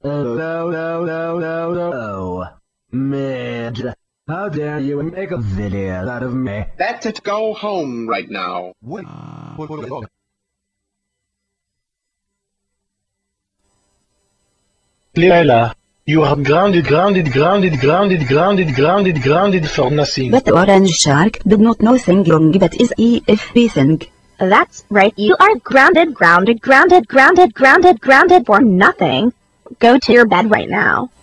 Oh, Midge, how dare you make a video out of me? That's it. Go home right now. Laila, you are grounded for nothing. But the orange shark did not know thing wrong, that is everything. That's right, you are grounded for nothing. Go to your bed right now.